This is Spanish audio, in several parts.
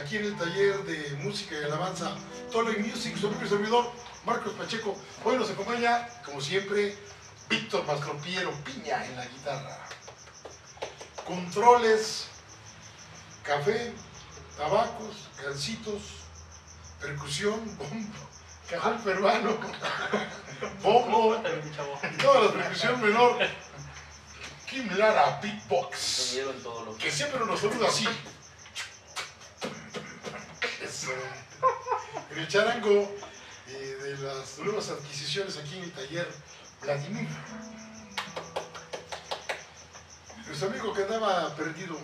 aquí en el taller de música y alabanza Tole Music, su propio servidor, Marcos Pacheco. Hoy nos acompaña, como siempre, Víctor Mastropiero Piña en la guitarra. Controles, café, tabacos, gancitos, percusión, bombo, cajón peruano, bombo y toda la percusión menor. Kim Lara Beatbox, que siempre nos saluda así. El charango de las nuevas adquisiciones aquí en el taller Vladimir. Nuestro amigo que andaba perdido,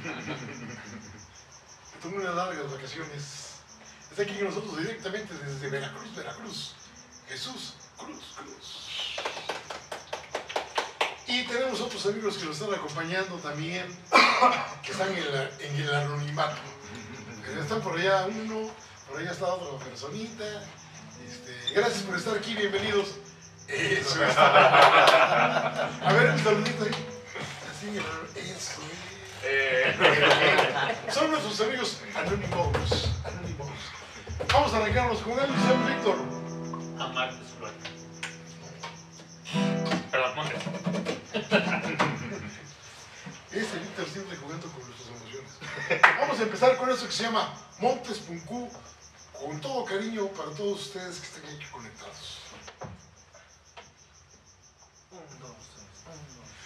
que tomó unas largas vacaciones, está aquí con nosotros directamente desde Veracruz. Jesús Cruz. Y tenemos otros amigos que nos están acompañando también, que están en el anonimato. Están por allá uno, por allá está otra personita. Gracias por estar aquí, bienvenidos. Eso es. A ver, un saludito ahí. Así, eso. Son nuestros amigos anónimos. Vamos a arrancarnos con él, señor Víctor. Amar es flor. Perdón, Montes. Ese Víctor siempre jugando con nuestras emociones. Vamos a empezar con eso que se llama Montes Puncú, con todo cariño para todos ustedes que estén aquí conectados. 1, 2, 3, 1, 2.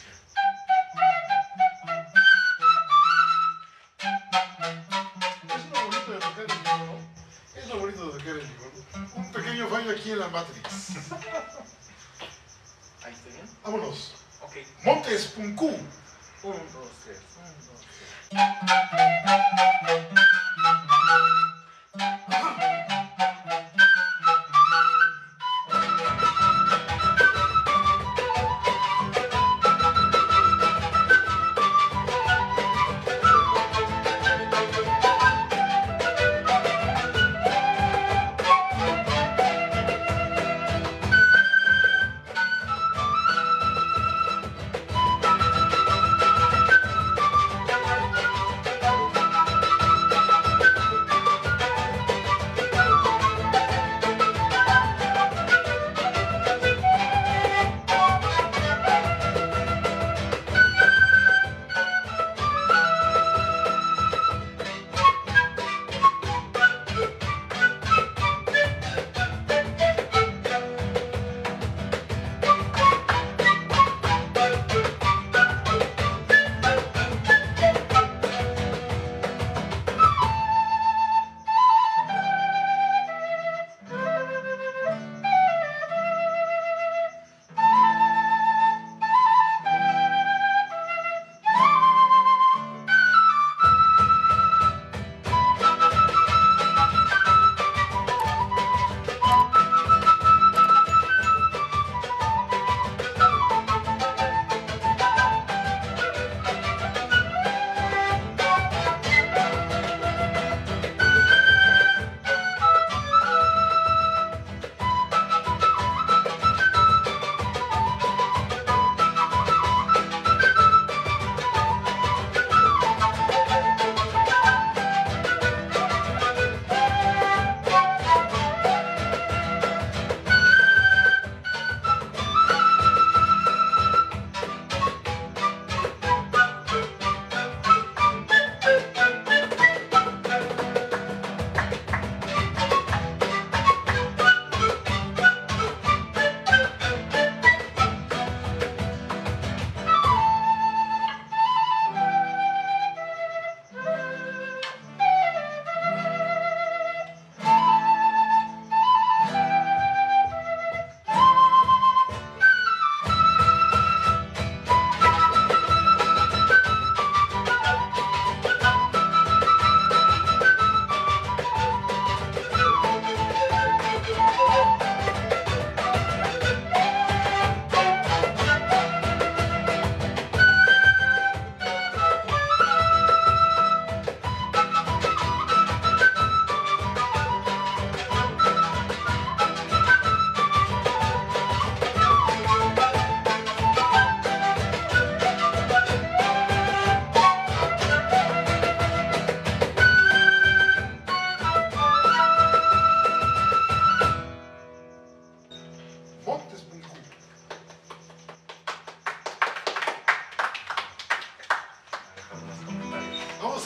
Es lo bonito de tocar el violín, ¿no? Es lo bonito de tocar el violín. Un pequeño fallo aquí en la Matrix. Ahí estoy bien. Vámonos. Ok. Montes Puncú. 1, 2, 3, 1, 2, 3.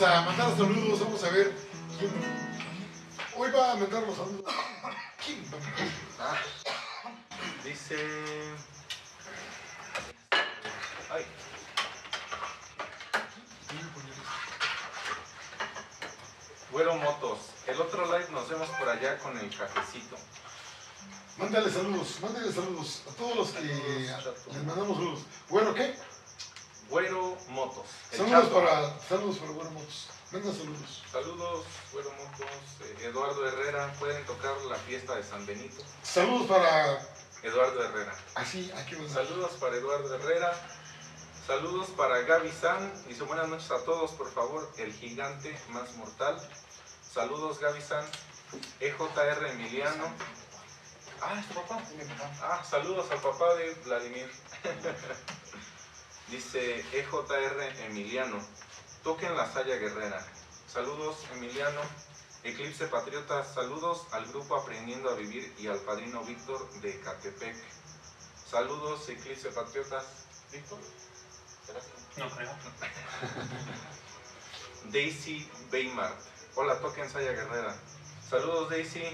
a mandar saludos, vamos a ver quién. Hoy va a mandar los saludos. ¿Quién? Dice... Ay. Güero Motos, el otro live nos vemos por allá con el cafecito. Mándale saludos a todos los que les mandamos saludos. Bueno, ¿qué? Güero Motos. Saludos para Güero Motos. Manda saludos. Saludos, Güero Motos. Eduardo Herrera, pueden tocar la fiesta de San Benito. Saludos para... Eduardo Herrera. Así, aquí vamos. Saludos para Eduardo Herrera. Saludos para Gaby San. Dice buenas noches a todos, por favor, el gigante más mortal. Saludos Gaby San. EJR Emiliano. Ah, ¿es tu papá? Saludos al papá de Vladimir. Dice EJR Emiliano. Toquen la saya guerrera. Saludos Emiliano. Eclipse Patriotas. Saludos al grupo Aprendiendo a Vivir y al padrino Víctor de Catepec. Saludos Eclipse Patriotas. ¿Víctor? No creo. Daisy Weimar. Hola, toquen saya guerrera. Saludos Daisy.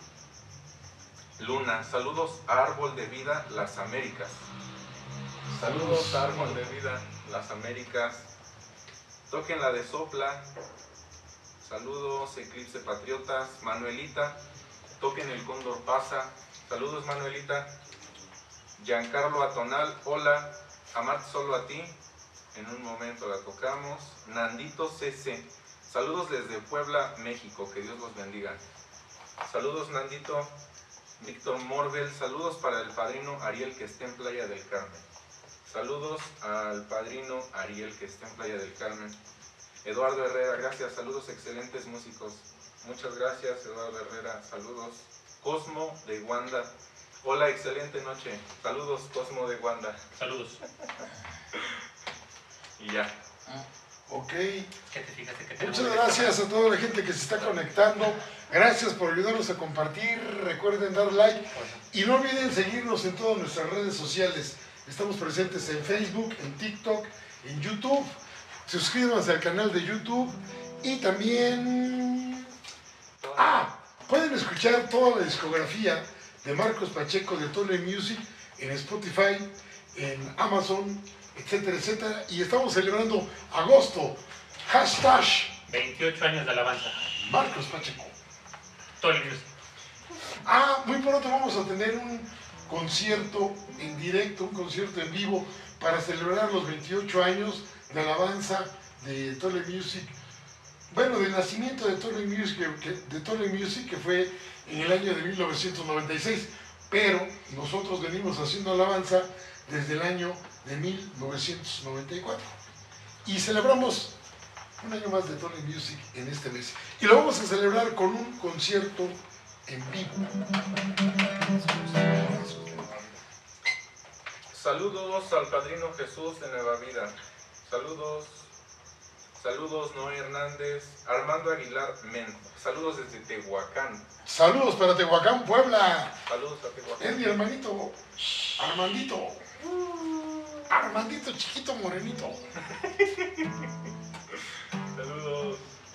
Luna, saludos a Árbol de Vida, Las Américas. Saludos a Árbol de Vida, Las Américas. Toquen la de Sopla. Saludos, Eclipse Patriotas. Manuelita, toquen el Cóndor Pasa. Saludos, Manuelita. Giancarlo Atonal, hola. Amarte solo a ti. En un momento la tocamos. Nandito CC. Saludos desde Puebla, México. Que Dios los bendiga. Saludos, Nandito. Víctor Morbel, saludos para el padrino Ariel que esté en Playa del Carmen. Saludos al padrino Ariel que esté en Playa del Carmen. Eduardo Herrera, gracias, saludos excelentes músicos. Muchas gracias Eduardo Herrera, saludos. Cosmo de Wanda, hola, excelente noche. Saludos Cosmo de Wanda. Saludos. Y ya. Ok. ¿Qué te fijaste que Muchas gracias a toda la gente que se está conectando. Gracias por ayudarnos a compartir. Recuerden dar like. Y no olviden seguirnos en todas nuestras redes sociales. Estamos presentes en Facebook, en TikTok, en YouTube. Suscríbanse al canal de YouTube. Y también... pueden escuchar toda la discografía de Marcos Pacheco de Tole Music en Spotify, en Amazon, etcétera, etcétera. Y estamos celebrando agosto. Hashtag 28 años de alabanza. Marcos Pacheco. Tole Music. Muy pronto vamos a tener un concierto en directo, un concierto en vivo para celebrar los 28 años de alabanza de Tole Music. Bueno, del nacimiento de Tole Music, que fue en el año de 1996. Pero nosotros venimos haciendo alabanza desde el año de 1994. Y celebramos un año más de Tole Music en este mes. Y lo vamos a celebrar con un concierto en vivo. Saludos al padrino Jesús de Nueva Vida. Saludos. Saludos Noé Hernández. Armando Aguilar Men. Saludos desde Tehuacán. Saludos para Tehuacán, Puebla. Saludos a Tehuacán. Es mi hermanito. Armandito. Armandito chiquito morenito. Saludos.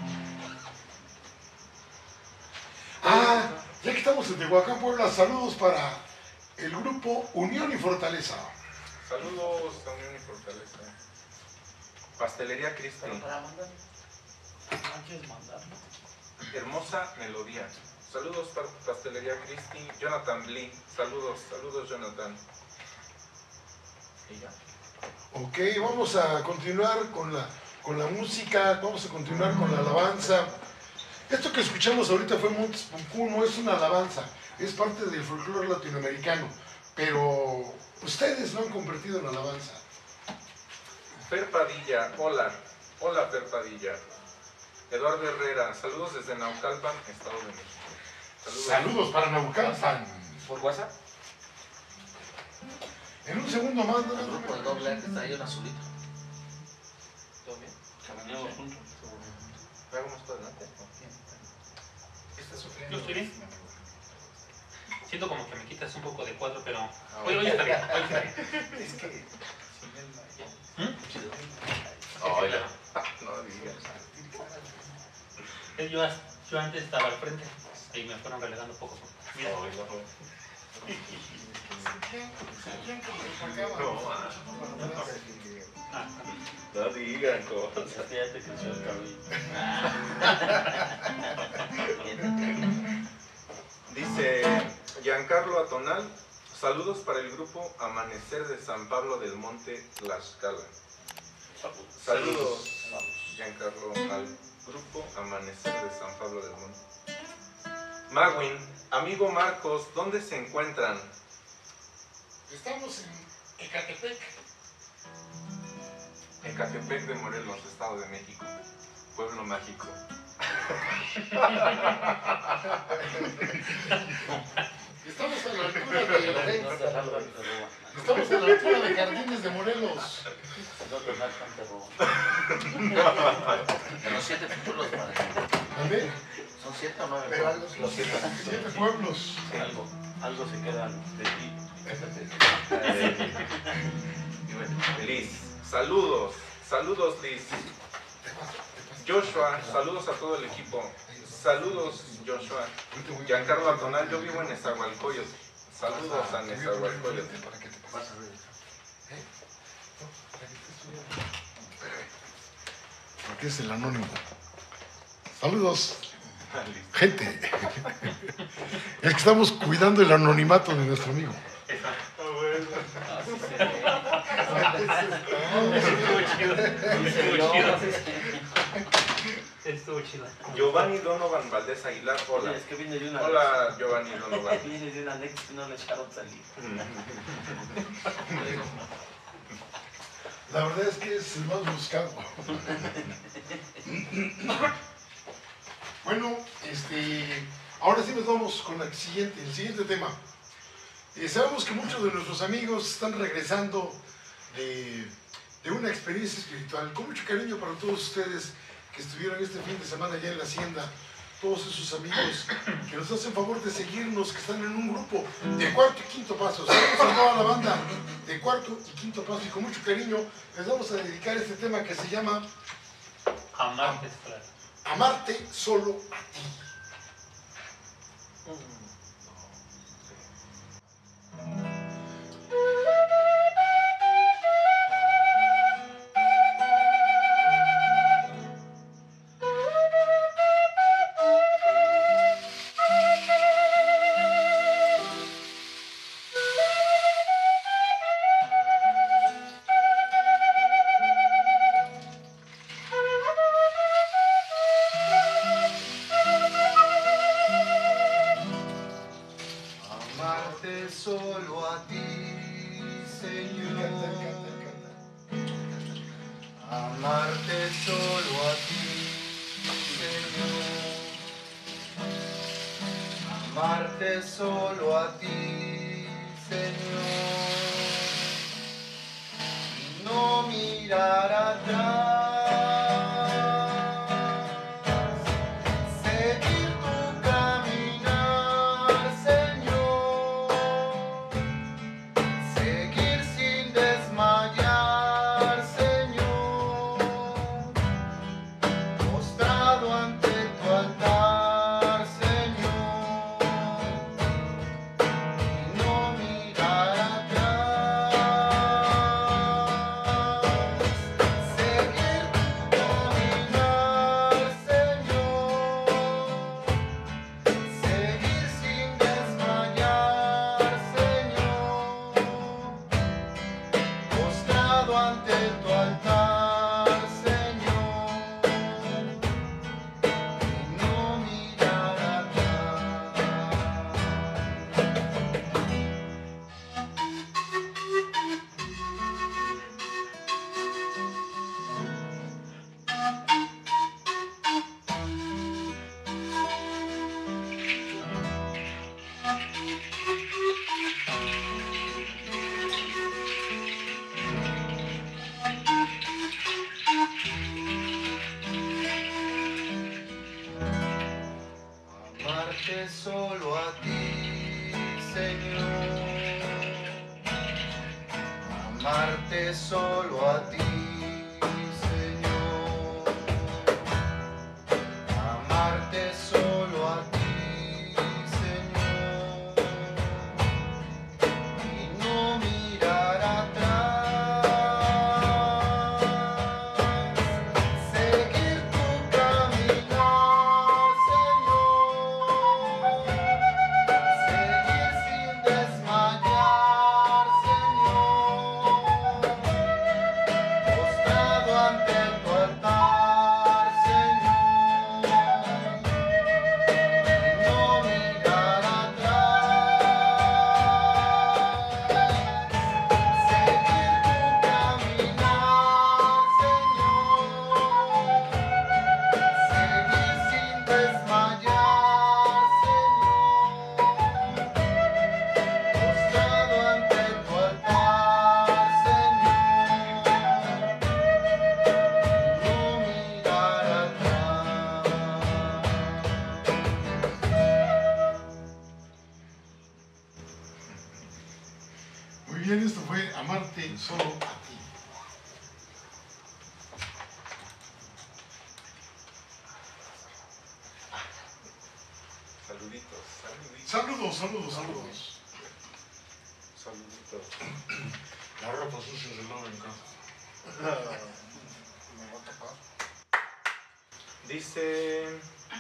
Ya que estamos en Tehuacán, Puebla, saludos para el grupo Unión y Fortaleza. Saludos a Unión y Fortaleza. Pastelería Cristi. Para mandar. ¿No quieres mandarlo? Hermosa melodía. Saludos para Pastelería Cristi. Jonathan Blee. Saludos, saludos Jonathan. Y ya. Ok, vamos a continuar con la música, vamos a continuar con la alabanza. Esto que escuchamos ahorita fue Montes Puncú, no es una alabanza, es parte del folclore latinoamericano, pero ustedes lo han convertido en alabanza. Fer Padilla, hola. Hola Fer Padilla. Eduardo Herrera, saludos desde Naucalpan, Estado de México. Saludos para Naucalpan. ¿Por WhatsApp? En un segundo más, El grupo de doble A que está ahí en azulito. ¿Todo bien? Caminamos juntos. ¿Algo más para adelante? Yo estoy bien. Siento como que me quitas un poco de cuadro, pero hoy está bien, hoy está bien. Es que... ¿Mm? Hola. No digas. Yo antes estaba al frente, ahí me fueron relegando poco a poco. Mira, No digan cosas. Ya te creció el cabello. Dice Giancarlo Atonal, saludos para el grupo Amanecer de San Pablo del Monte Tlaxcala. Saludos, Giancarlo, al grupo Amanecer de San Pablo del Monte. Magwin, amigo Marcos, ¿dónde se encuentran? Estamos en Ecatepec. Ecatepec de Morelos, Estado de México, pueblo mágico. Estamos a la altura de No te salgan, te roban. Estamos a la altura de Jardines de Morelos. No te salgan, te roban. De los 7 pueblos, padre. ¿Dónde? Son 7 o 9. Pero algo, Los 7. 7 pueblos. Algo se quedan de ti. Y bueno, Liz, saludos, saludos Liz. Joshua, saludos a todo el equipo. Saludos Joshua. Giancarlo Atonal, yo vivo en Nezahualcóyotl. Saludos a Nezahualcóyotl. vas a ver. Porque es el anónimo. Saludos, gente. Es que estamos cuidando el anonimato de nuestro amigo. Estuvo chido. Giovanni Donovan Valdés Aguilar, hola. Es que viene de una Hola Giovanni Donovan. Viene de una anexa y no le echaron salir. La verdad es que es el más buscado. Bueno, ahora sí nos vamos con el siguiente tema. Sabemos que muchos de nuestros amigos están regresando de una experiencia espiritual. Con mucho cariño para todos ustedes que estuvieron este fin de semana allá en la hacienda, todos esos amigos que nos hacen favor de seguirnos, que están en un grupo de cuarto y quinto paso. Saludos a toda la banda de cuarto y quinto paso, y con mucho cariño les vamos a dedicar este tema que se llama Amarte, claro. Amarte solo a ti. Amarte solo a ti, Señor. Amarte solo a ti, Señor. Amarte solo a ti, Señor. Y no mirar atrás. Seguir tu caminar, Señor. Seguir sin desmayar, Señor. Postrado ante tu altar, Señor. Y no mirar atrás. Seguir tu caminar, Señor. Seguir sin desmayar, Señor. Postrado ante tu altar, Señor. Y no mirar atrás. Amarte solo a ti, Señor. Amarte solo a ti, Señor. bien, esto fue Amarte Solo a Ti. Saluditos, saluditos. Saludos, saludos, saludos. Saluditos. La ropa sucia se lava en casa. Me va a tapar. Dice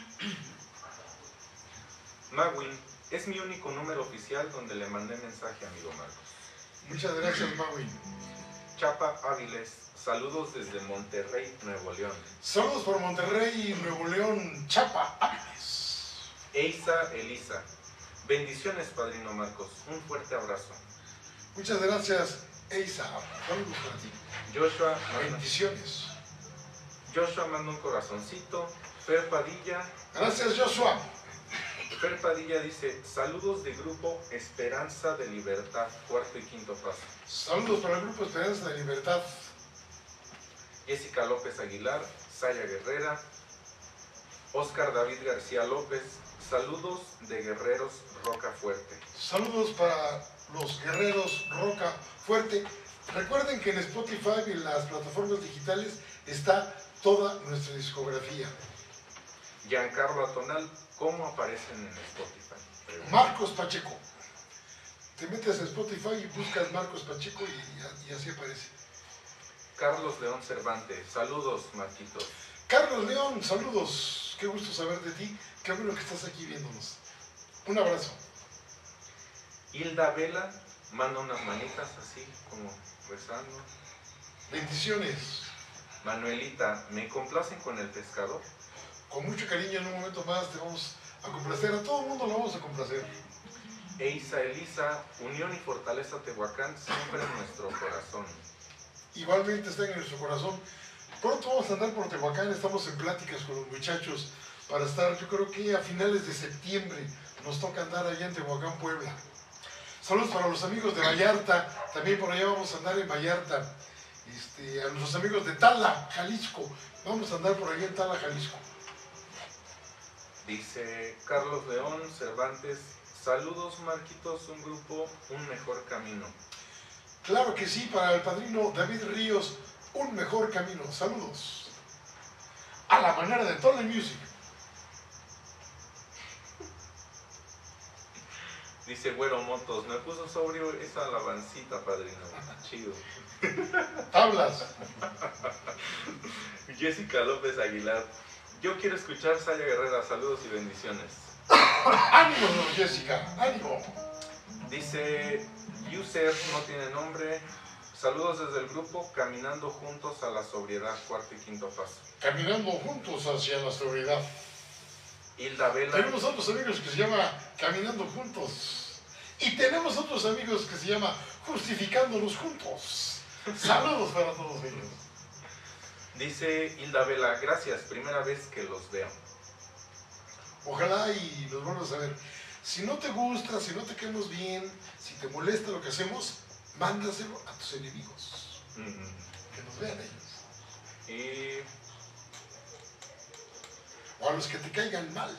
Mawin, es mi único número oficial donde le mandé mensaje, amigo Marcos. Muchas gracias, Maui. Chapa Áviles, saludos desde Monterrey, Nuevo León. Saludos por Monterrey, Nuevo León, Chapa, Áviles. Eisa Elisa, bendiciones, padrino Marcos, un fuerte abrazo. Muchas gracias, Eisa. Saludos para ti. Bendiciones. Joshua manda un corazoncito. Fer Padilla Gracias, Joshua. Dice, saludos de grupo Esperanza de Libertad, cuarto y quinto paso. Saludos para el Grupo Esperanza de Libertad. Jessica López Aguilar, Saya Guerrera, Oscar David García López, saludos de Guerreros Roca Fuerte. Saludos para los guerreros Roca Fuerte. Recuerden que en Spotify y en las plataformas digitales está toda nuestra discografía. Giancarlo Atonal, ¿cómo aparecen en Spotify? Marcos Pacheco. Te metes a Spotify y buscas Marcos Pacheco y así aparece. Carlos León Cervantes, saludos Marquitos. Carlos León, saludos. Qué gusto saber de ti. Qué bueno que estás aquí viéndonos. Un abrazo. Hilda Vela manda unas manitas así como rezando. Bendiciones. Manuelita, ¿me complacen con el pescador? Con mucho cariño, en un momento más te vamos a complacer. A todo el mundo lo vamos a complacer. Eisa Elisa, unión y fortaleza Tehuacán, siempre en nuestro corazón. Igualmente está en nuestro corazón. Pronto vamos a andar por Tehuacán, estamos en pláticas con los muchachos para estar, yo creo que a finales de septiembre nos toca andar allá en Tehuacán, Puebla. Saludos para los amigos de Vallarta, también por allá vamos a andar en Vallarta. A nuestros amigos de Tala, Jalisco, vamos a andar por allá en Tala, Jalisco. Dice Carlos León Cervantes, saludos Marquitos, un grupo, un mejor camino. Claro que sí, para el padrino David Ríos, un mejor camino. Saludos. A la manera de Tole Music. Dice Güero Motos, me puso sobrio esa alabancita, padrino. Chido. Tablas. Jessica López Aguilar, yo quiero escuchar Saya Guerrera, saludos y bendiciones. Ánimo, Jessica, ánimo. Dice User, no tiene nombre, saludos desde el grupo Caminando Juntos a la Sobriedad, cuarto y quinto paso. Caminando juntos hacia la sobriedad. Hilda Vela. Tenemos otros amigos que se llama Caminando Juntos. Y tenemos otros amigos que se llama Justificándonos Juntos. Saludos para todos ellos. Dice Hilda Vela, gracias, primera vez que los veo. Ojalá y nos vuelvas a ver. Si no te gusta, si no te quedamos bien, si te molesta lo que hacemos, mándaselo a tus enemigos. Que nos vean ellos. Y O a los que te caigan mal.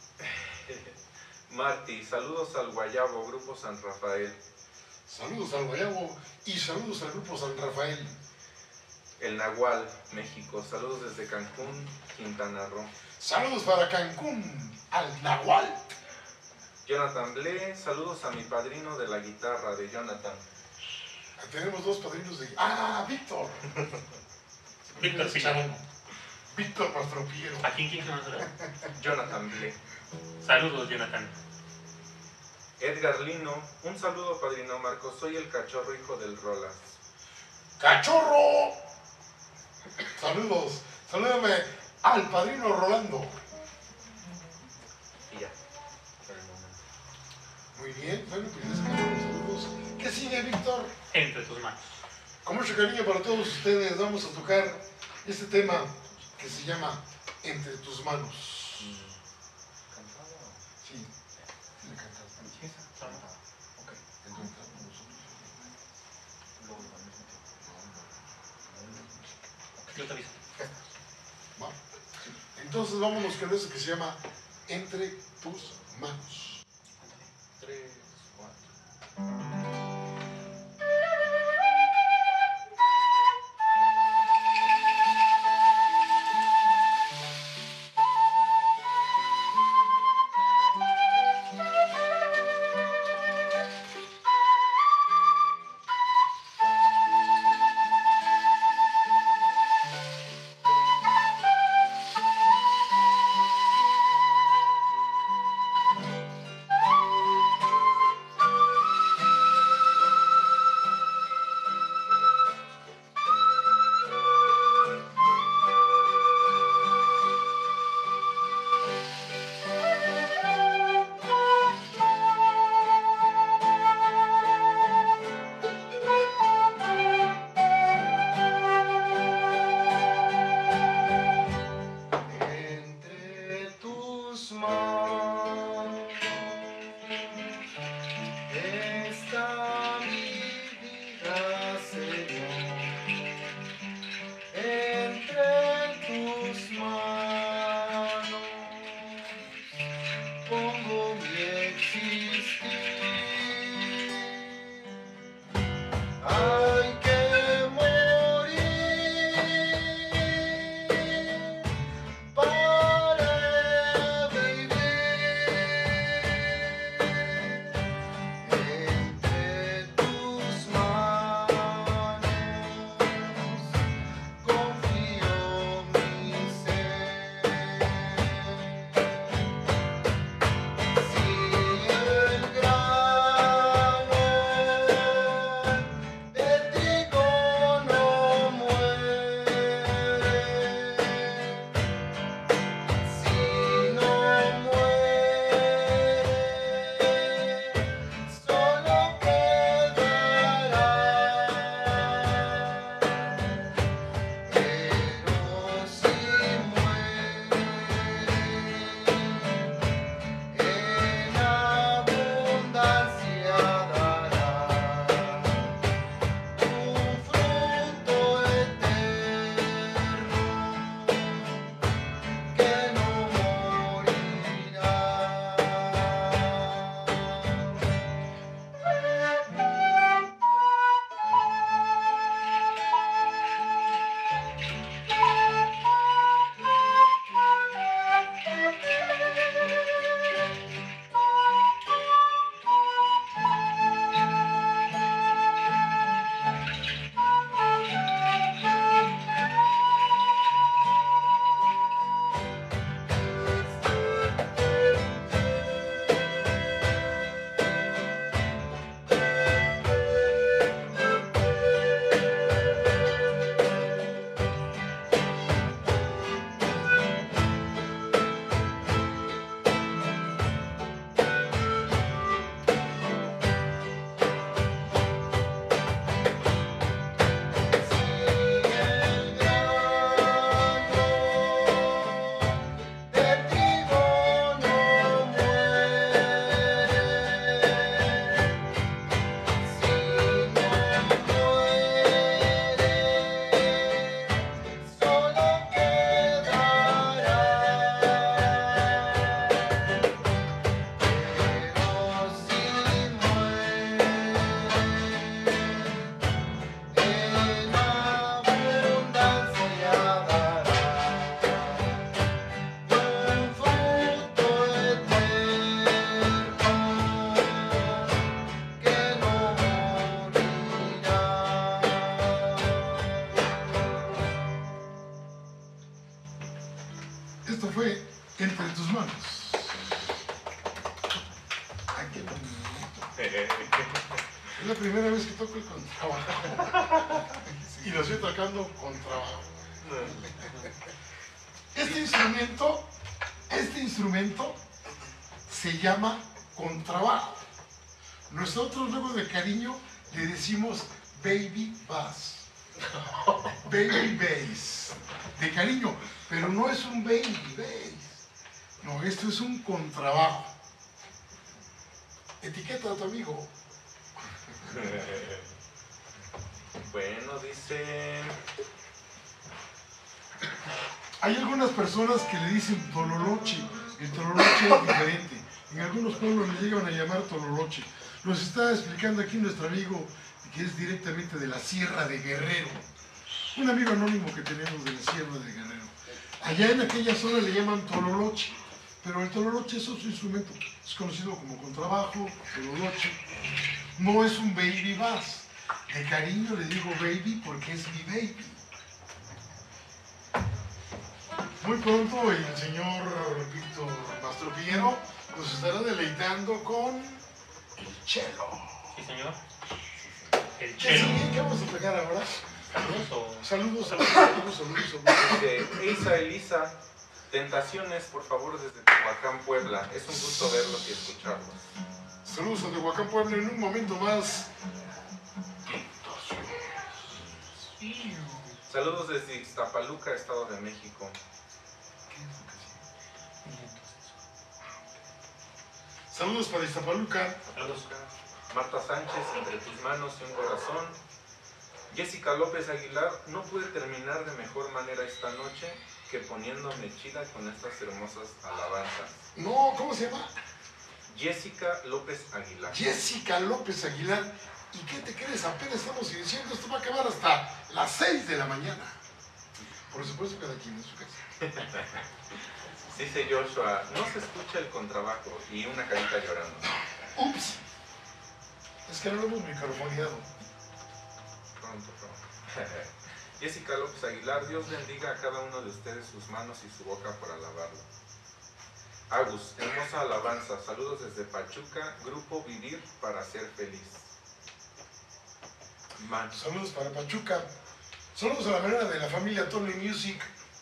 Marty, saludos al Guayabo, Grupo San Rafael. Saludos al Guayabo y saludos al Grupo San Rafael. El Nahual, México, saludos desde Cancún, Quintana Roo. Saludos para Cancún, al Nahual. Jonathan Ble, saludos a mi padrino de la guitarra, de Jonathan. Tenemos dos padrinos de... ¡Ah, Víctor! Víctor Pillano. Víctor Pastropiero. ¿A quién más era? Jonathan Ble. Saludos, Jonathan. Edgar Lino, un saludo padrino Marcos, soy el cachorro hijo del Rolas. ¡Cachorro! Saludos. Salúdame al padrino Rolando. Y ya, por el momento. Muy bien, bueno, pues les mandamos saludos. ¿Qué sigue, Víctor? Entre tus manos. Con mucho cariño para todos ustedes vamos a tocar este tema que se llama Entre tus manos. Sí, le cantas. Ok, entonces nosotros. Luego lo vamos a Yo te aviso. Va. Entonces vámonos con eso que se llama Entre tus manos. 3, 4. está mi vida, Señor, entre tus manos pongo mi existir. Hay que morir para vivir. Entre tus manos confío mi ser. Si el grano de trigo no muere, si no muere, solo quedará. Pero si muere, en abundancia dará un fruto eterno que no morirá. Esto fue Entre tus manos. Ay, qué bonito. Es la primera vez que toco el contrabajo. Y lo estoy tocando con trabajo. Este instrumento se llama contrabajo. Nosotros luego de cariño le decimos baby bass. Baby bass. De cariño, pero no es un baby bass. No, esto es un contrabajo. Etiqueta a tu amigo. Bueno, dice... Hay algunas personas que le dicen tololoche. El tololoche es diferente. En algunos pueblos le llegan a llamar tololoche. Nos está explicando aquí nuestro amigo que es directamente de la Sierra de Guerrero. Un amigo anónimo que tenemos de la Sierra de Guerrero. Allá en aquella zona le llaman tololoche. Pero el tololoche es otro instrumento. Es conocido como contrabajo, tololoche. No es un baby bass. De cariño le digo baby porque es mi baby. Muy pronto el señor Víctor Mastropiero nos estará deleitando con el cello. Sí, señor. El ¿Qué chelo. sigue? ¿Qué vamos a tocar ahora? Saludos o... Saludos, saludos, saludos, saludos. Dice Eisa Elisa, Tentaciones, por favor, desde Tehuacán, Puebla. Es un gusto verlos y escucharlos. Saludos a Tehuacán, Puebla. En un momento más. Saludos desde Ixtapaluca, Estado de México. Saludos para Iztapaluca. Saludos. Marta Sánchez, entre tus manos y un corazón. Jessica López Aguilar, no pude terminar de mejor manera esta noche que poniéndome chida con estas hermosas alabanzas. No, ¿cómo se llama? Jessica López Aguilar. Jessica López Aguilar. ¿Y qué te crees? Apenas estamos iniciando. Esto va a acabar hasta las 6 de la mañana. Por supuesto, cada quien en su casa. Dice Joshua, no se escucha el contrabajo y una carita llorando. Ups. Es que no lo hemos microfoneado. Pronto. Jessica López Aguilar, Dios bendiga a cada uno de ustedes sus manos y su boca por alabarlo. Agus, hermosa alabanza, saludos desde Pachuca, grupo Vivir para ser feliz. Saludos para Pachuca. Saludos a la manera de la familia Tony Music.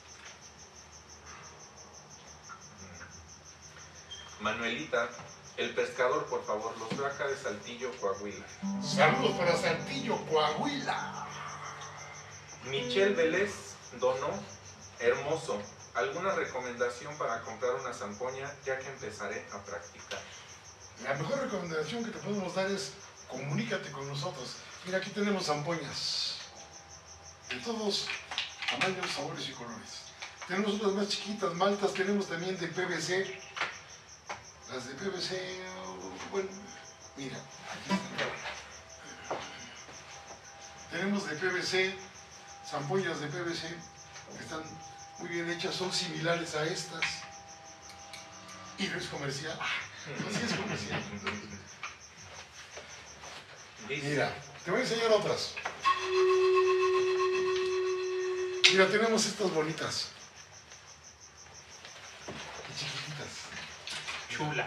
Manuelita, el pescador, por favor, los veo acá de Saltillo, Coahuila. Saludos para Saltillo, Coahuila. Michelle Vélez donó, hermoso, ¿alguna recomendación para comprar una zampoña ya que empezaré a practicar? La mejor recomendación que te podemos dar es comunícate con nosotros. Mira, aquí tenemos zampoñas de todos tamaños, sabores y colores. Tenemos otras más chiquitas, maltas, tenemos también de PVC. Las de PVC, bueno, mira, aquí están. Tenemos de PVC, zampoñas de PVC, que están muy bien hechas, son similares a estas. Y no es comercial. No, sí es comercial. Mira, te voy a enseñar otras. Mira, tenemos estas bonitas. Qué chiquititas. Chulas.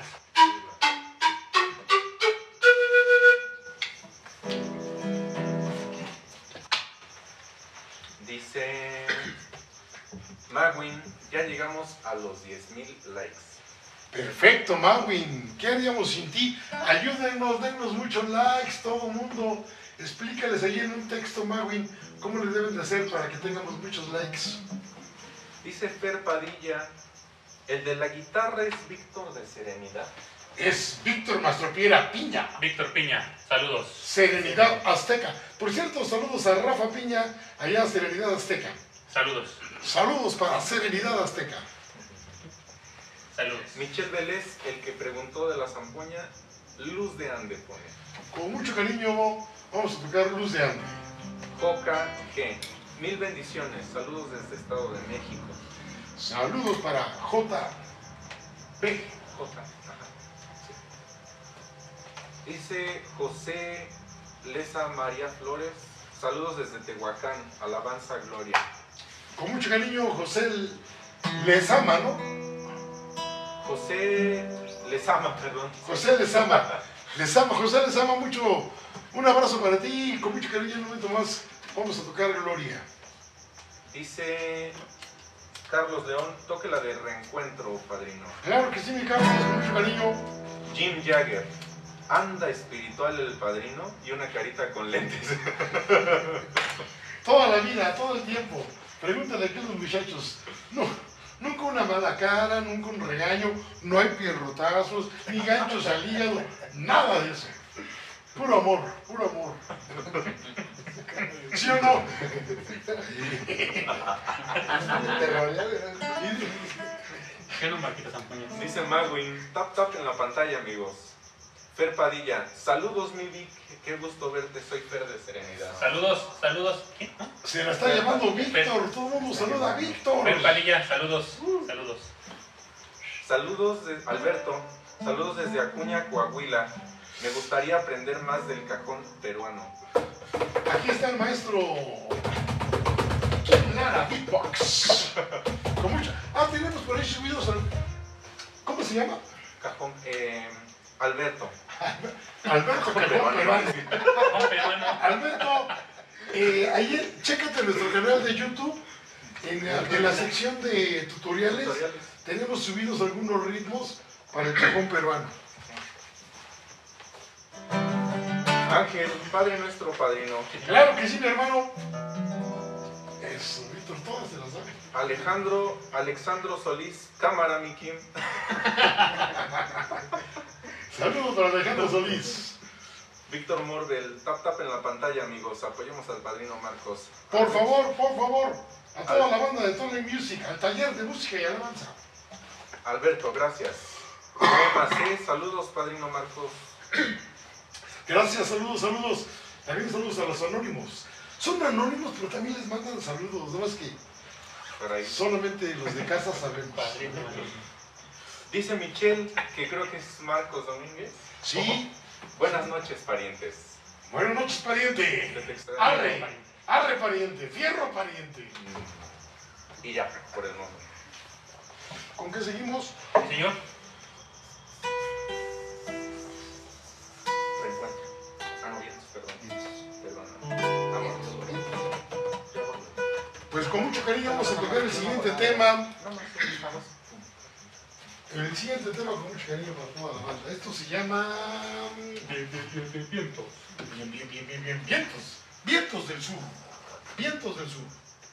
Dice Magwin, ya llegamos a los 10,000 likes. Perfecto, Mawin. ¿Qué haríamos sin ti? Ayúdenos, denos muchos likes, todo el mundo. Explícales ahí en un texto, Mawin, cómo le deben de hacer para que tengamos muchos likes. Dice Fer Padilla, el de la guitarra es Víctor de Serenidad. Es Víctor Mastropiera Piña. Víctor Piña, saludos. Serenidad Azteca. Por cierto, saludos a Rafa Piña, allá a Serenidad Azteca. Saludos. Saludos para Serenidad Azteca. Saludos. Michelle Vélez, el que preguntó de la zampoña, Luz de Ande pone. Con mucho cariño vamos a tocar Luz de Ande. Joca G, 1000 bendiciones, saludos desde Estado de México. Saludos para JP. J, ajá, sí. Dice José Leza María Flores, saludos desde Tehuacán, alabanza gloria. Con mucho cariño, José Lezama, ¿no? José Lezama, perdón. José Lezama. José Lezama, mucho. Un abrazo para ti y con mucho cariño. En un momento más vamos a tocar Gloria. Dice Carlos León, toque la de Reencuentro, padrino. Claro que sí, mi Carlos, con mucho cariño. Jim Jagger, anda espiritual el padrino y una carita con lentes. Toda la vida, todo el tiempo. Pregúntale aquí a los muchachos. No, nunca una mala cara, nunca un regaño, no hay pierrotazos, ni ganchos al hígado, nada de eso. Puro amor, puro amor. ¿Sí o no? ¿Qué no, Marquita Zampoña? Dice Magwin, tap en la pantalla, amigos. Fer Padilla, saludos mi Vic, qué gusto verte, soy Fer de Serenidad. Saludos, saludos. ¿Qué? ¿Ah? Se la está llamando Víctor, todo el mundo saluda a Víctor. Fer Padilla, saludos. Saludos. Saludos de Alberto, saludos desde Acuña, Coahuila. Me gustaría aprender más del cajón peruano. Aquí está el maestro Lara Beatbox. Con mucha. Tenemos por ahí subidos al. ¿Cómo se llama? Cajón, Alberto. Alberto Cajón Peruano. Cajón peruano. Alberto, ayer, chécate nuestro canal de YouTube. En la sección de tutoriales tenemos subidos algunos ritmos para el cajón peruano. Ángel, Padre nuestro, padrino. Claro que sí, mi hermano. Eso, Víctor, todas se las saben. Alexandro Solís, cámara, mi Kim. Saludos para Alejandro Solís. Víctor Morbel, tap en la pantalla, amigos. Apoyemos al padrino Marcos. Por favor, a toda la banda de Tony Music, al taller de música y alabanza. Alberto, gracias. Roma C, saludos, padrino Marcos. Gracias, saludos. También saludos a los anónimos. Son anónimos, pero también les mandan saludos. No más que Por ahí. solamente los de casa saben. Padrino. Dice Michelle, que creo que es Marcos Domínguez. Sí. Buenas noches, parientes. Buenas noches, pariente. Se te extraña. Arre, pariente. Fierro, pariente. Y ya, por el momento. ¿Con qué seguimos? Sí, señor. Reencuentro. Ah, no, vientos, perdón. Vámonos. Pues con mucho cariño vamos a tocar el siguiente tema. El siguiente tema con mucho cariño para toda la banda. Esto se llama... Vientos. Vientos. Vientos del sur. Vientos del sur.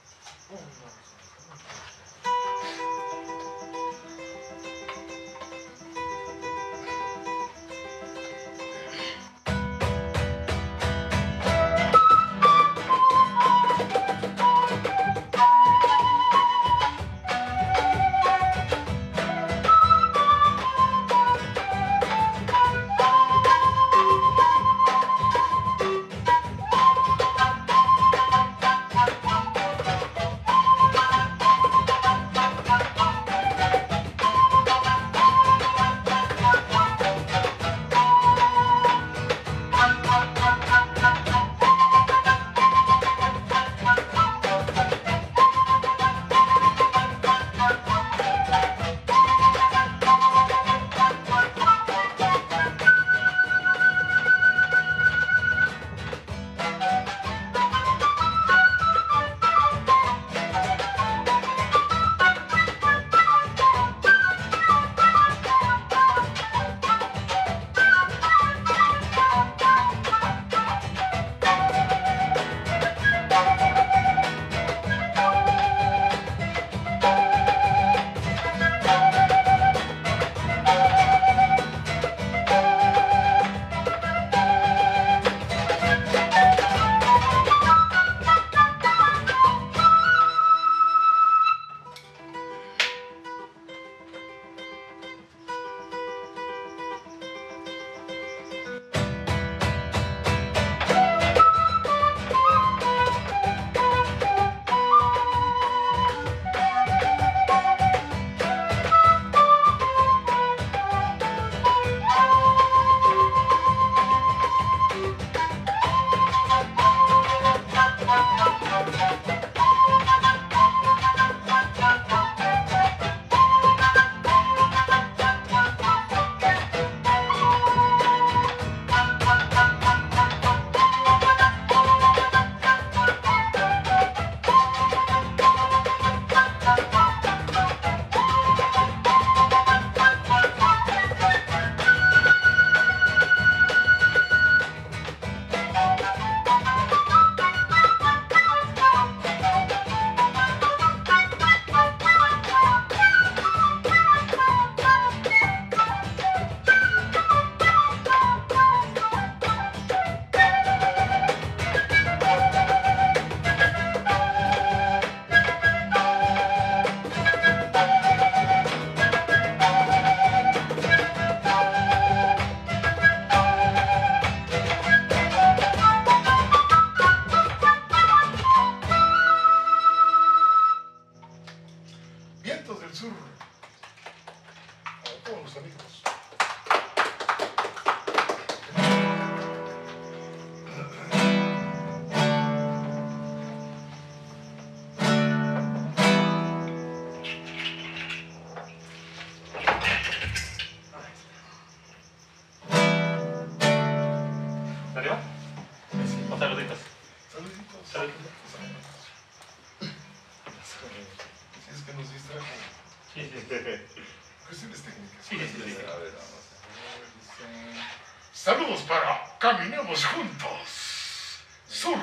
Cuestiones técnicas. Sí, sí, sí, sí. A ver, vamos a ver. Dice... Saludos para Caminemos Juntos. Sur.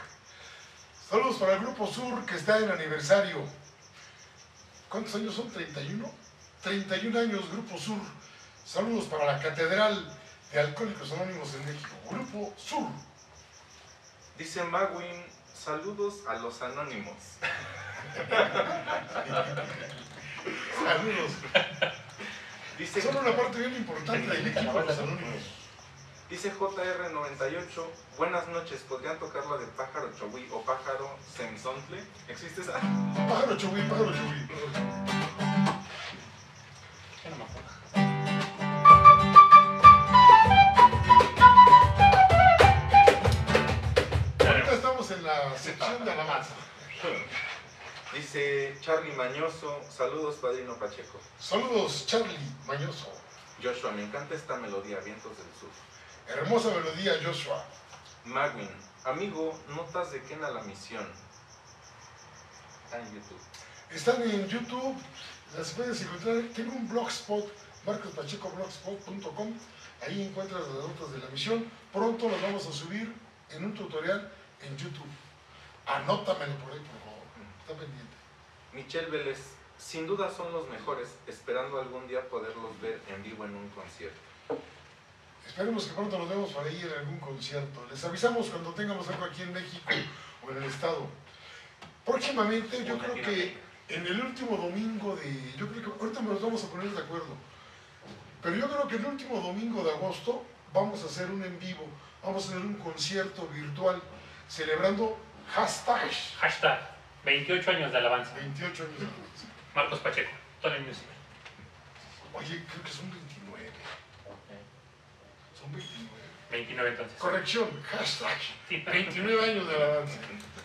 Saludos para el Grupo Sur que está en aniversario. ¿Cuántos años son? ¿31? 31 años Grupo Sur. Saludos para la Catedral de Alcohólicos Anónimos en México, Grupo Sur. Dice Magwin, saludos a los anónimos. Saludos. Dice, Son una parte bien importante del equipo de los Anónimos. dice JR98, buenas noches, ¿podrían tocar la de Pájaro Chogui o Pájaro Sensontle? ¿Existe esa? Pájaro Chogui, pájaro Chogui. Ya no me acuerdo. Ahorita estamos en la sección de alabanza. Dice Charlie Mañoso, saludos Padrino Pacheco. Saludos, Charlie Mañoso. Joshua, me encanta esta melodía, Vientos del Sur. Hermosa melodía, Joshua. Magwin, amigo, notas de Ken a la misión. Está en YouTube. Están en YouTube, las puedes encontrar. Tengo un blogspot, marcospachecoblogspot.com. Ahí encuentras las notas de la misión. Pronto las vamos a subir en un tutorial en YouTube. Anótamelo por ahí, por favor. Está pendiente. Michelle Vélez, sin duda son los mejores, esperando algún día poderlos ver en vivo en un concierto. Esperemos que pronto nos vemos por ahí en algún concierto. Les avisamos cuando tengamos algo aquí en México o en el estado. Próximamente, yo creo que en el último domingo de... Yo creo que ahorita nos vamos a poner de acuerdo. Pero yo creo que el último domingo de agosto vamos a hacer un en vivo. Vamos a hacer un concierto virtual celebrando hashtag Hashtag 28 años de alabanza. 28 años. Marcos Pacheco, Tony Music. Oye, creo que son 29. Son 29. 29 entonces. Corrección, hashtag Sí. 29 años de alabanza.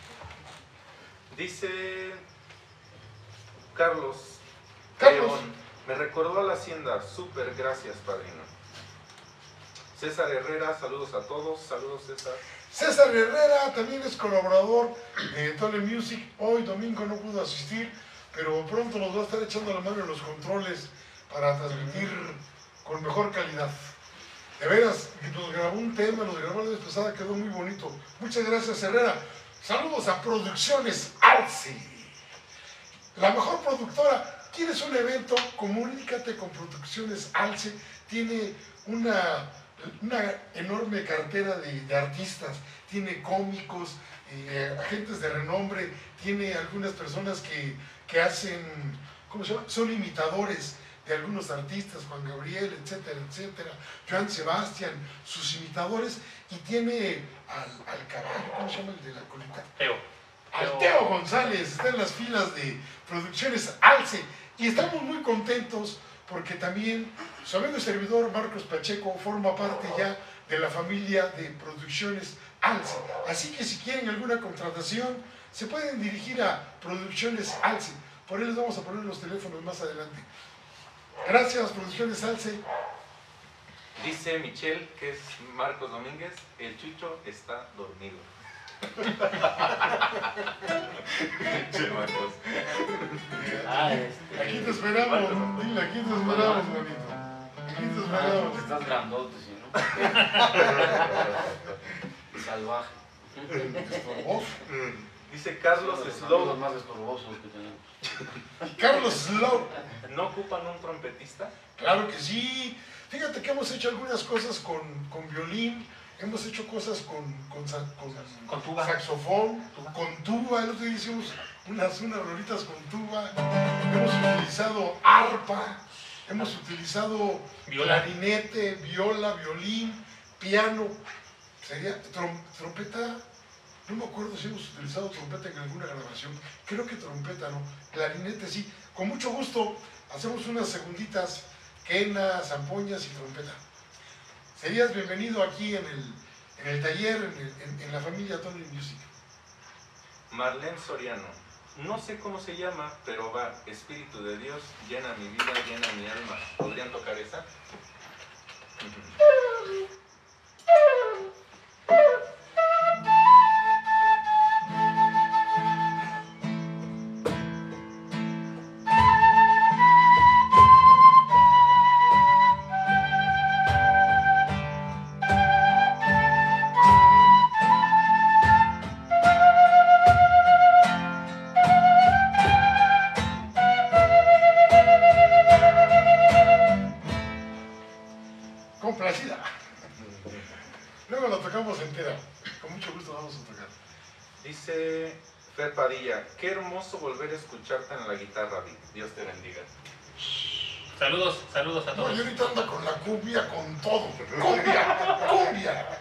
Dice Carlos, Carlos. León, me recordó a la hacienda, súper gracias Padrino. César Herrera, saludos a todos, saludos César. César Herrera también es colaborador de Tole Music. Hoy domingo no pudo asistir, pero pronto nos va a estar echando la mano en los controles para transmitir con mejor calidad. De veras, nos grabó un tema, nos grabó la vez pasada, quedó muy bonito. Muchas gracias Herrera. Saludos a Producciones Alce, la mejor productora. ¿Tienes un evento? Comunícate con Producciones Alce. Tiene una enorme cartera de artistas, tiene cómicos, agentes de renombre, tiene algunas personas que hacen, ¿cómo se llama? Son imitadores de algunos artistas, Juan Gabriel, etcétera, etcétera, Joan Sebastián, sus imitadores, y tiene al caballo, ¿cómo se llama el de la colita? Teo. Al Teo González, está en las filas de Producciones Alce, y estamos muy contentos porque también su amigo y servidor Marcos Pacheco forma parte ya de la familia de Producciones Alce. Así que si quieren alguna contratación, se pueden dirigir a Producciones Alce. Por ahí les vamos a poner los teléfonos más adelante. Gracias, Producciones Alce. Dice Michelle, que es Marcos Domínguez, el Chucho está dormido. Che, Marcos. Aquí te esperamos, dile, aquí te esperamos, bonito. Aquí te esperamos. Estás grandote, si no. Salvaje. Estorboso. Dice Carlos Los Slow, más estorbosos que tenemos. Carlos Slow. ¿no ocupan un trompetista? Claro que sí. Fíjate que hemos hecho algunas cosas con violín, hemos hecho cosas con tuba. saxofón, con tuba. El otro día hicimos unas rolitas con tuba. Hemos utilizado arpa, hemos utilizado Viola. clarinete, viola, violín, piano. Sería trompeta. No me acuerdo si hemos utilizado trompeta en alguna grabación. Creo que trompeta no. Clarinete sí. Con mucho gusto hacemos unas segunditas, quena, zampoñas y trompeta. Serías bienvenido aquí en el taller, en la familia Tony Music. Marlene Soriano, no sé cómo se llama, pero va, Espíritu de Dios, llena mi vida, llena mi alma. ¿Podrían tocar esa? Complacida. Luego la tocamos entera. Con mucho gusto vamos a tocar. Dice Fer Padilla, qué hermoso volver a escucharte en la guitarra, Vic. Dios te bendiga. Saludos, saludos a No, todos. yo ahorita ando con la cumbia, con todo. Cumbia, cumbia.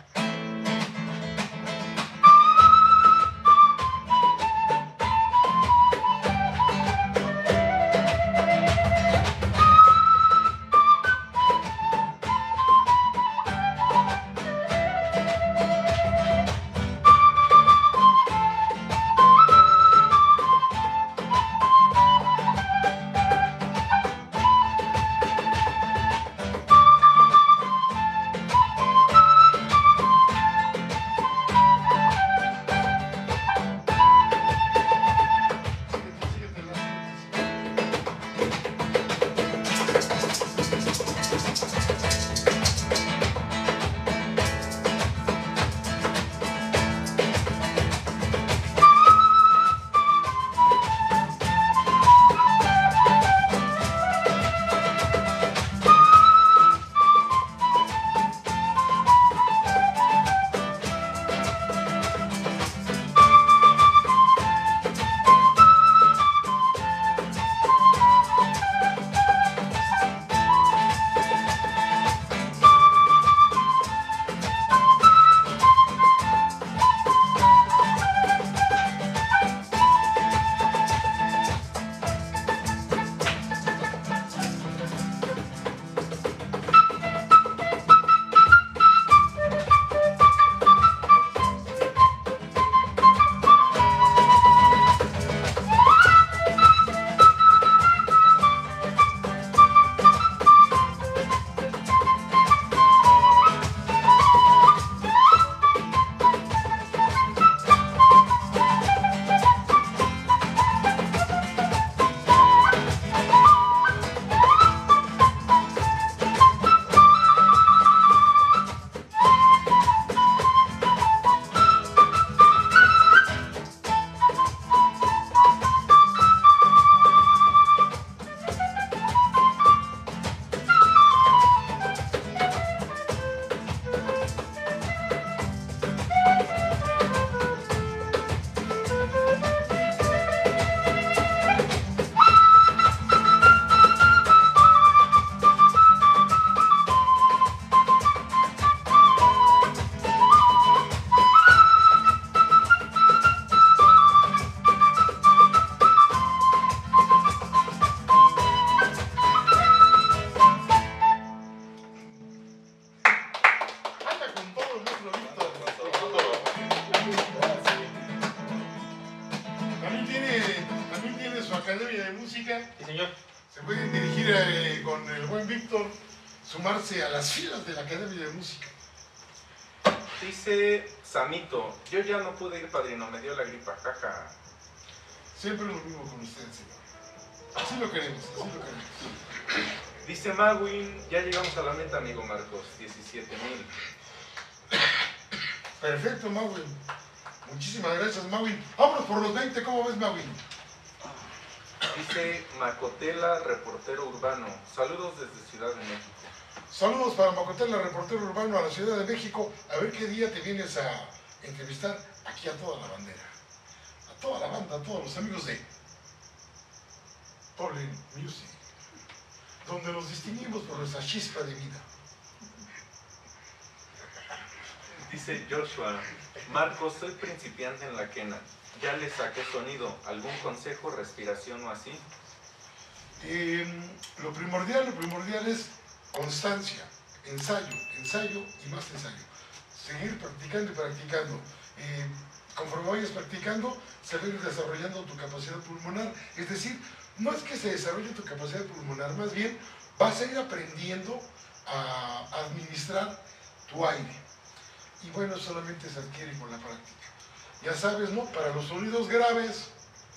Academia de Música. Sí, señor. Se pueden dirigir con el buen Víctor, sumarse a las filas de la Academia de Música. Dice Samito, yo ya no pude ir, padrino, me dio la gripa, jaja. Siempre lo mismo con usted, señor. Así lo queremos, así lo queremos. Dice Mawin, ya llegamos a la meta, amigo Marcos, 17,000. Perfecto, Mawin. Muchísimas gracias, Mawin. Vámonos por los 20, ¿cómo ves, Mawin? Dice Macotela, reportero urbano. Saludos desde Ciudad de México. Saludos para Macotela, reportero urbano a la Ciudad de México. A ver qué día te vienes a entrevistar aquí a toda la bandera. A toda la banda, a todos los amigos de Polen Music, donde nos distinguimos por nuestra chispa de vida. Dice Joshua, Marcos, soy principiante en la quena. Ya le saqué sonido. ¿Algún consejo, respiración o así? Lo primordial es constancia, ensayo y más ensayo. Seguir practicando y practicando. Conforme vayas practicando, se va a ir desarrollando tu capacidad pulmonar. Es decir, no es que se desarrolle tu capacidad pulmonar, más bien vas a ir aprendiendo a administrar tu aire. Y bueno, solamente se adquiere con la práctica. Ya sabes, ¿no? Para los sonidos graves,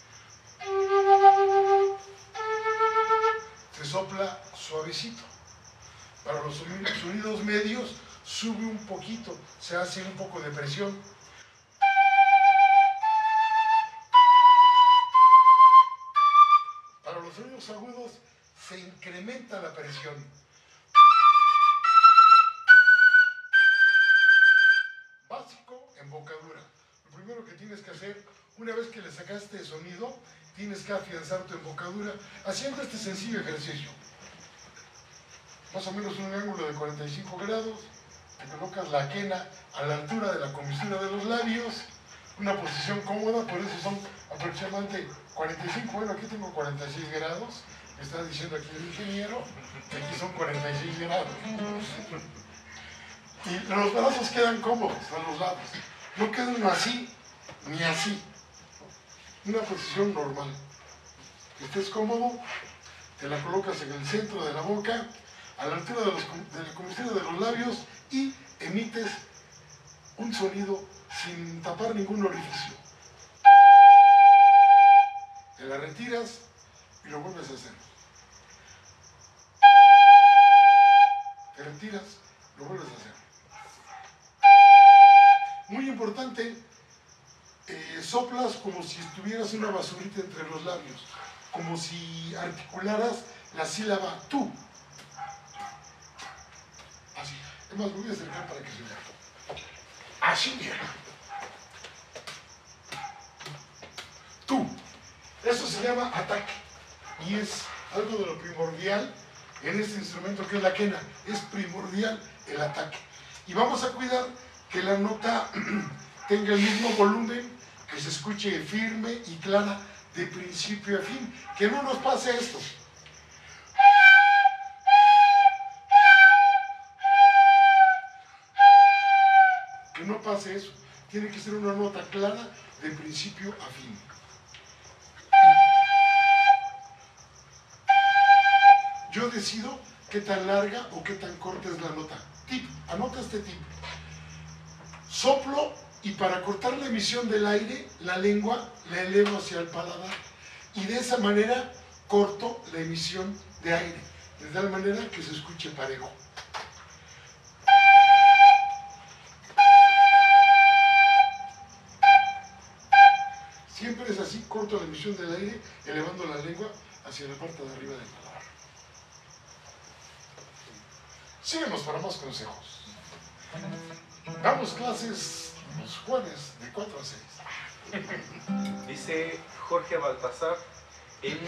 se sopla suavecito. Para los sonidos medios, sube un poquito, se hace un poco de presión. Para los sonidos agudos, se incrementa la presión. embocadura. Lo primero que tienes que hacer, una vez que le sacaste el sonido, tienes que afianzar tu embocadura haciendo este sencillo ejercicio. Más o menos un ángulo de 45 grados, te colocas la quena a la altura de la comisura de los labios, una posición cómoda, por eso son aproximadamente 45, bueno, aquí tengo 46 grados, me está diciendo aquí el ingeniero, que aquí son 46 grados. Y los brazos quedan cómodos a los lados, no quedan así ni así, una posición normal. Que estés cómodo, te la colocas en el centro de la boca, a la altura de la comisura de los labios y emites un sonido sin tapar ningún orificio. Te la retiras y lo vuelves a hacer. Te retiras, lo vuelves a hacer. Muy importante, soplas como si estuvieras una basurita entre los labios, como si articularas la sílaba tú. Así. Es más, me voy a acercar para que se vea. Así, mira. Tú. Eso se llama ataque. Y es algo de lo primordial en este instrumento que es la quena. Es primordial el ataque. Y vamos a cuidar que la nota tenga el mismo volumen, que se escuche firme y clara de principio a fin. Que no nos pase esto. Que no pase eso. Tiene que ser una nota clara de principio a fin. Yo decido qué tan larga o qué tan corta es la nota. Tip, anota este tip. Soplo y para cortar la emisión del aire, la lengua la elevo hacia el paladar. Y de esa manera corto la emisión de aire. De tal manera que se escuche parejo. Siempre es así, corto la emisión del aire, elevando la lengua hacia la parte de arriba del paladar. Síguenos para más consejos. Damos clases los jueves de 4 a 6. Dice Jorge Baltasar, en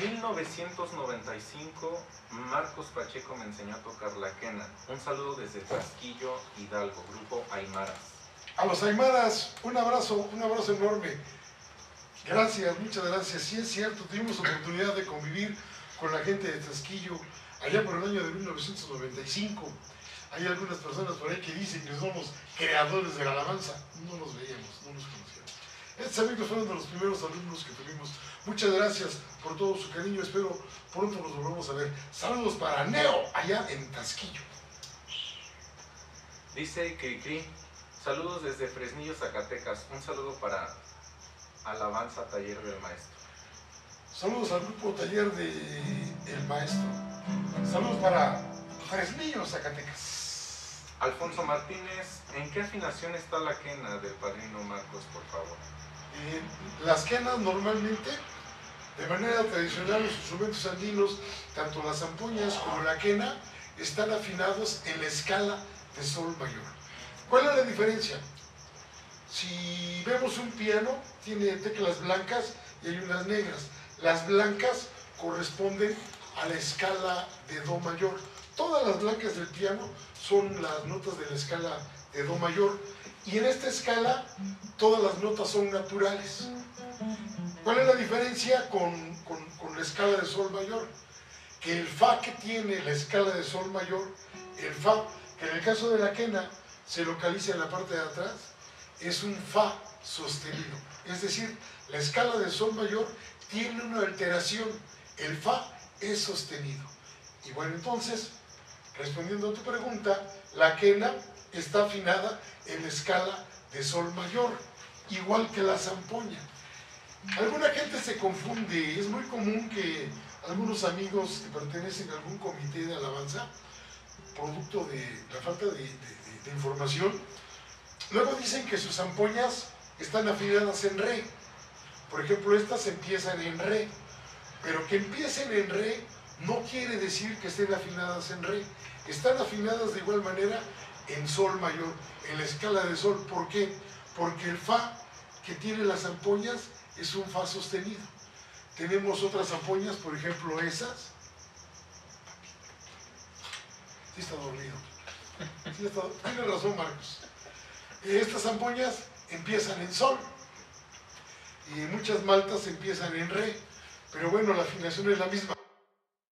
1995 Marcos Pacheco me enseñó a tocar la quena. Un saludo desde Trasquillo, Hidalgo, grupo Aymaras. A los Aymaras, un abrazo enorme. Gracias, muchas gracias. Sí es cierto, tuvimos oportunidad de convivir con la gente de Trasquillo allá por el año de 1995. Hay algunas personas por ahí que dicen que somos creadores de la alabanza. No nos veíamos, no nos conocíamos. Estos amigos fueron de los primeros alumnos que tuvimos. Muchas gracias por todo su cariño. Espero pronto nos volvamos a ver. Saludos para Neo, allá en Trasquillo. Dice Cricri, saludos desde Fresnillo, Zacatecas. Un saludo para Alabanza Taller del Maestro. Saludos al grupo Taller del Maestro. Saludos para Fresnillo, Zacatecas. Alfonso Martínez, ¿en qué afinación está la quena del padrino Marcos, por favor? Las quenas normalmente, de manera tradicional, los instrumentos andinos, tanto las zampoñas como la quena, están afinados en la escala de sol mayor. ¿Cuál es la diferencia? Si vemos un piano, tiene teclas blancas y hay unas negras. Las blancas corresponden a la escala de do mayor. Todas las blancas del piano son las notas de la escala de do mayor. Y en esta escala, todas las notas son naturales. ¿Cuál es la diferencia con la escala de sol mayor? Que el fa que tiene la escala de sol mayor, el fa, que en el caso de la quena se localiza en la parte de atrás, es un fa sostenido. Es decir, la escala de sol mayor tiene una alteración. El fa es sostenido. Y bueno, entonces, respondiendo a tu pregunta, la quena está afinada en la escala de sol mayor, igual que la zampoña. Alguna gente se confunde. Es muy común que algunos amigos que pertenecen a algún comité de alabanza, producto de la falta de información, luego dicen que sus zampoñas están afinadas en re. Por ejemplo, estas empiezan en re, pero que empiecen en re no quiere decir que estén afinadas en re. Están afinadas de igual manera en sol mayor, en la escala de sol. ¿Por qué? porque el fa que tiene las zampoñas es un fa sostenido. Tenemos otras zampoñas, por ejemplo esas. Sí está dormido. Sí está, tiene razón Marcos. Estas zampoñas empiezan en sol y muchas maltas empiezan en re, pero bueno, la afinación es la misma.